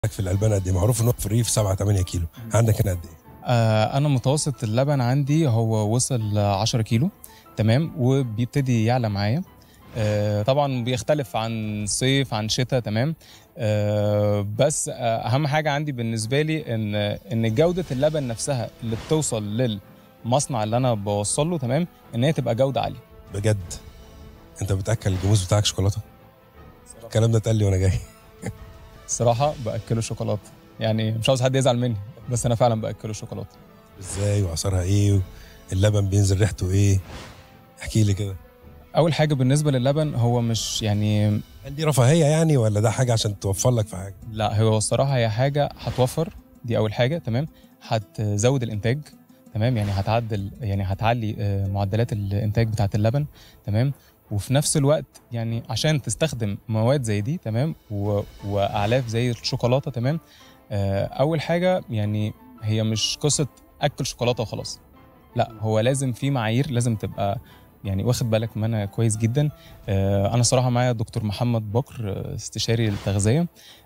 في الألبان قد ايه؟ معروف ان هو في الريف 7 8 كيلو، عندك هنا قد ايه؟ انا متوسط اللبن عندي هو وصل 10 كيلو. تمام، وبيبتدي يعلى معايا. طبعا بيختلف عن صيف عن شتاء. تمام. بس اهم حاجه عندي بالنسبه لي ان جوده اللبن نفسها اللي بتوصل للمصنع اللي انا بوصل له، تمام، ان هي تبقى جوده عاليه. بجد؟ انت بتاكل الجاموس بتاعك شوكولاته؟ الكلام ده اتقال لي وانا جاي. الصراحه باكله شوكولاته، يعني مش عاوز حد يزعل مني، بس انا فعلا باكله شوكولاته. ازاي واثرها ايه؟ اللبن بينزل ريحته ايه؟ احكي لي كده. اول حاجه بالنسبه للبن هو مش يعني، هل دي رفاهيه يعني ولا ده حاجه عشان توفر لك في حاجه؟ لا هو الصراحه هي حاجه هتوفر. دي اول حاجه. تمام. هتزود الانتاج. تمام، يعني هتعدل، يعني هتعلي معدلات الانتاج بتاعه اللبن. تمام. وفي نفس الوقت يعني عشان تستخدم مواد زي دي، تمام، واعلاف زي الشوكولاته. تمام. اول حاجه يعني هي مش قصه اكل شوكولاته وخلاص. لا، هو لازم في معايير، لازم تبقى يعني واخد بالك منها كويس جدا. انا صراحه معايا دكتور محمد بكر، استشاري التغذيه.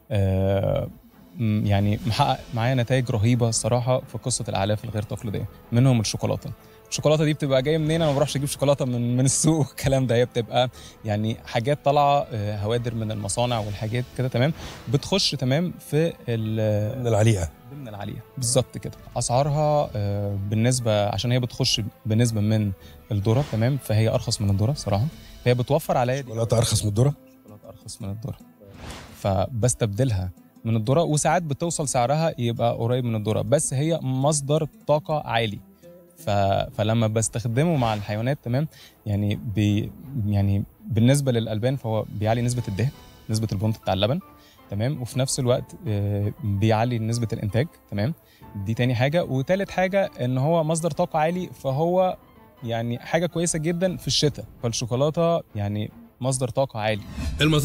يعني محقق معايا نتائج رهيبه الصراحه في قصه الاعلاف الغير تقليديه، منهم الشوكولاته. الشوكولاته دي بتبقى جايه منين؟ انا ما بروحش اجيب شوكولاته من السوق والكلام ده. هي بتبقى يعني حاجات طالعه، هوادر من المصانع والحاجات كده. تمام. بتخش تمام في من العليقه. ضمن العاليه بالظبط كده. اسعارها بالنسبه، عشان هي بتخش بنسبه من الذره. تمام، فهي ارخص من الذره صراحه. فهي بتوفر عليا شوكولاته ارخص من الذره؟ شوكولاته ارخص من الذره، فبستبدلها من الذره، وساعات بتوصل سعرها يبقى قريب من الذره، بس هي مصدر طاقه عالي. فلما بستخدمه مع الحيوانات، تمام، يعني يعني بالنسبه للالبان فهو بيعلي نسبه الدهن، نسبه البونت بتاع اللبن. تمام. وفي نفس الوقت بيعلي نسبه الانتاج. تمام. دي تاني حاجه. وتالت حاجه ان هو مصدر طاقه عالي، فهو يعني حاجه كويسه جدا في الشتاء. فالشوكولاته يعني مصدر طاقه عالي.